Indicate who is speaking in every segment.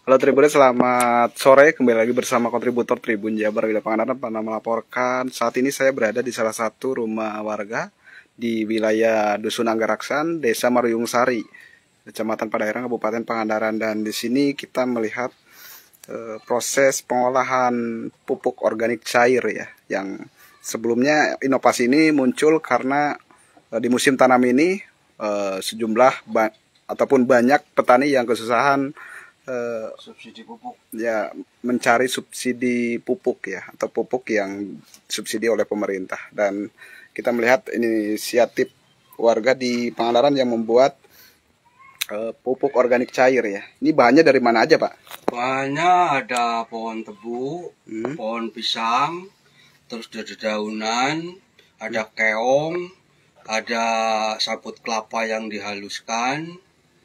Speaker 1: Halo Tribuners, selamat sore. Kembali lagi bersama kontributor Tribun Jabar Wida Pangandaran pernah melaporkan. Saat ini saya berada di salah satu rumah warga di wilayah Dusun Anggaraksan, Desa Maruyung Sari, Kecamatan Padalarang, Kabupaten Pangandaran. Dan di sini kita melihat proses pengolahan pupuk organik cair ya, yang sebelumnya inovasi ini muncul karena di musim tanam ini sejumlah ataupun banyak petani yang kesusahan
Speaker 2: subsidi pupuk
Speaker 1: ya, mencari subsidi pupuk ya, atau pupuk yang subsidi oleh pemerintah. Dan kita melihat inisiatif warga di Pangandaran yang membuat pupuk organik cair ya. Ini bahannya dari mana aja, Pak?
Speaker 2: bahannya ada pohon tebu, pohon pisang, terus dedaunan, ada keong, ada sabut kelapa yang dihaluskan,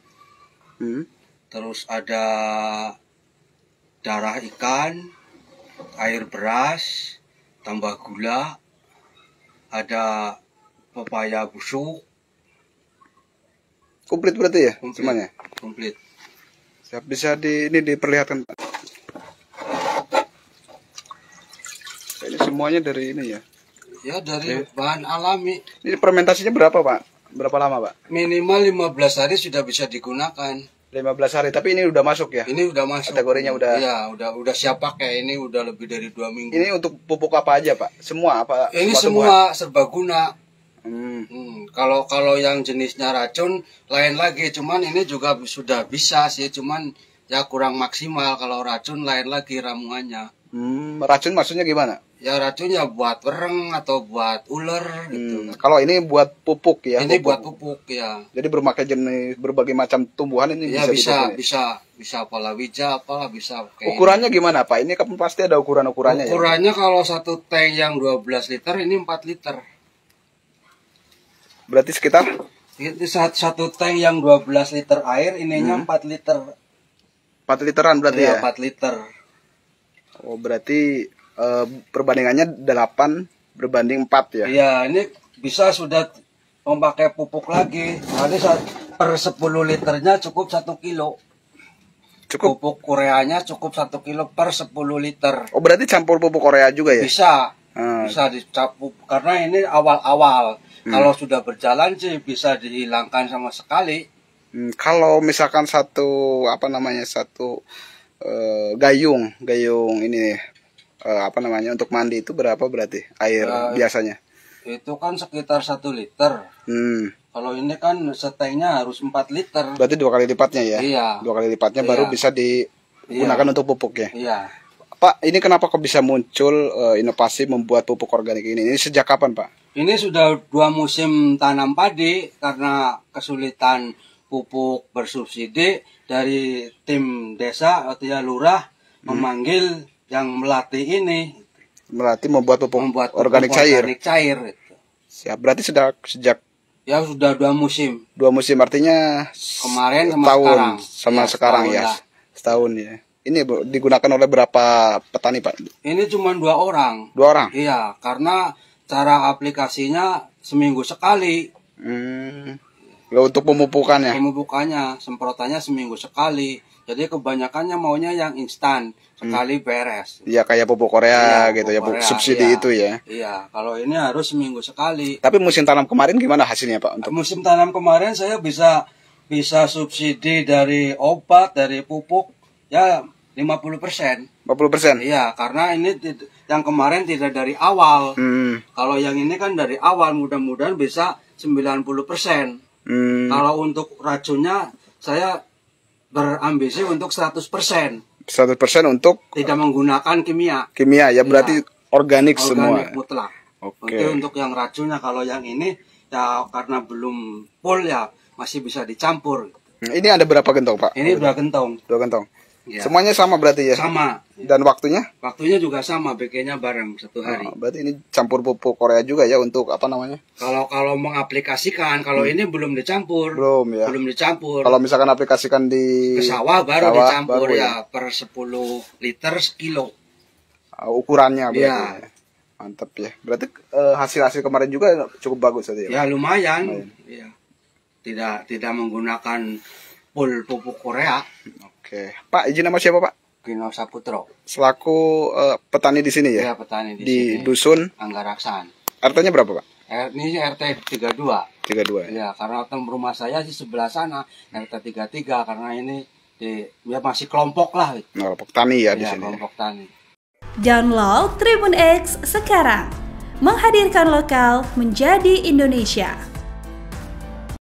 Speaker 2: terus ada darah ikan, air beras, tambah gula, ada pepaya busuk.
Speaker 1: Komplit berarti ya,
Speaker 2: Komplit.
Speaker 1: semuanya?
Speaker 2: Komplit.
Speaker 1: Siap, bisa ini diperlihatkan, Pak. Ini semuanya dari ini ya.
Speaker 2: Ya dari bahan alami.
Speaker 1: Ini fermentasinya berapa, Pak? Berapa lama, Pak?
Speaker 2: Minimal 15 hari sudah bisa digunakan.
Speaker 1: 15 hari, tapi ini udah masuk ya?
Speaker 2: Ini udah masuk.
Speaker 1: Kategorinya udah.
Speaker 2: Iya, udah siap pakai. Ini udah lebih dari 2 minggu.
Speaker 1: Ini untuk pupuk apa aja, Pak? Semua apa?
Speaker 2: Ini semua serbaguna. Kalau yang jenisnya racun lain lagi, cuman ini juga sudah bisa sih, cuman ya kurang maksimal. Kalau racun lain lagi ramuannya.
Speaker 1: Racun maksudnya gimana?
Speaker 2: Ya racunnya buat wereng atau buat ular gitu.
Speaker 1: Kalau ini buat pupuk ya?
Speaker 2: Ini buat pupuk ya.
Speaker 1: Jadi berbagai macam tumbuhan ini
Speaker 2: Ya
Speaker 1: bisa
Speaker 2: bisa palawija, apa bisa.
Speaker 1: Ukurannya gimana, Pak? Ini kan pasti ada ukurannya.
Speaker 2: Ukurannya ya? Kalau satu tank yang 12 liter, ini 4 liter.
Speaker 1: Berarti sekitar?
Speaker 2: Itu satu tank yang 12 liter air, ininya 4 liter.
Speaker 1: 4 literan berarti ya?
Speaker 2: 4 liter.
Speaker 1: Oh, berarti perbandingannya 8 berbanding 4 ya?
Speaker 2: Iya, ini bisa sudah memakai pupuk lagi. Tadi per 10 liternya cukup 1 kilo.
Speaker 1: Cukup?
Speaker 2: Pupuk Koreanya cukup 1 kilo per 10 liter.
Speaker 1: Oh, berarti campur pupuk Korea juga ya?
Speaker 2: Bisa. Bisa dicampur karena ini awal-awal. Kalau sudah berjalan sih bisa dihilangkan sama sekali.
Speaker 1: Kalau misalkan satu gayung ini untuk mandi itu berapa berarti air biasanya?
Speaker 2: Itu kan sekitar 1 liter. Kalau ini kan setengnya harus 4 liter.
Speaker 1: Berarti 2 kali lipatnya ya?
Speaker 2: Iya.
Speaker 1: 2 kali lipatnya baru bisa digunakan untuk pupuk ya?
Speaker 2: Iya.
Speaker 1: Pak, ini kenapa kok bisa muncul inovasi membuat pupuk organik ini? Ini sejak kapan, Pak?
Speaker 2: Ini sudah 2 musim tanam padi karena kesulitan pupuk bersubsidi. Dari tim desa atau ya lurah memanggil yang melatih ini.
Speaker 1: Melatih membuat pupuk organik cair. Siap, berarti sejak
Speaker 2: ya sudah 2 musim.
Speaker 1: 2 musim artinya
Speaker 2: kemarin
Speaker 1: sama sekarang ya. Setahun ya. Ini digunakan oleh berapa petani, Pak?
Speaker 2: Ini cuma 2 orang.
Speaker 1: 2 orang?
Speaker 2: Iya, karena cara aplikasinya seminggu sekali.
Speaker 1: Untuk pemupukannya?
Speaker 2: Pemupukannya, semprotannya seminggu sekali. Jadi kebanyakannya maunya yang instan, sekali beres.
Speaker 1: Iya, kayak pupuk Korea gitu ya, pupuk subsidi itu ya.
Speaker 2: Iya, kalau ini harus seminggu sekali.
Speaker 1: Tapi musim tanam kemarin gimana hasilnya, Pak? Untuk
Speaker 2: musim tanam kemarin saya bisa subsidi dari obat, dari pupuk ya 50%.
Speaker 1: 50%?
Speaker 2: Iya, karena ini yang kemarin tidak dari awal. Kalau yang ini kan dari awal, mudah-mudahan bisa 90%. Kalau untuk racunnya saya berambisi untuk 100%.
Speaker 1: 100% untuk
Speaker 2: tidak menggunakan kimia.
Speaker 1: Kimia ya, berarti organik semua.
Speaker 2: Organik mutlak.
Speaker 1: Oke.
Speaker 2: Untuk yang racunnya, kalau yang ini ya karena belum full ya masih bisa dicampur.
Speaker 1: Ini ada berapa gentong, Pak?
Speaker 2: Ini 2 gentong.
Speaker 1: 2 gentong.
Speaker 2: Ya.
Speaker 1: Semuanya sama berarti ya?
Speaker 2: Sama.
Speaker 1: Dan waktunya?
Speaker 2: Waktunya juga sama, bikinnya bareng 1 hari.
Speaker 1: Berarti ini campur pupuk Korea juga ya untuk apa namanya?
Speaker 2: Kalau mengaplikasikan, kalau ini belum dicampur.
Speaker 1: Belum ya.
Speaker 2: Belum dicampur.
Speaker 1: Kalau misalkan aplikasikan di
Speaker 2: ke sawah baru dicampur ya per 10 liter sekilo.
Speaker 1: Ukurannya berarti.
Speaker 2: Ya.
Speaker 1: Mantap ya. Berarti hasil kemarin juga cukup bagus tadi
Speaker 2: ya? Ya lumayan. Ya. Tidak menggunakan full pupuk Korea.
Speaker 1: Oke, Pak, izin nama siapa, Pak?
Speaker 2: Gino Saputro.
Speaker 1: Selaku petani di sini ya?
Speaker 2: Iya, petani di
Speaker 1: di
Speaker 2: sini.
Speaker 1: Dusun
Speaker 2: Anggaraksan.
Speaker 1: RT-nya berapa, Pak?
Speaker 2: Ini RT 32.
Speaker 1: 32.
Speaker 2: Iya, karena rumah saya di sebelah sana RT 33 karena ini ya masih kelompok lah.
Speaker 1: Kelompok tani ya di sini.
Speaker 2: Kelompok tani.
Speaker 3: Download Tribun X sekarang. Menghadirkan lokal menjadi Indonesia.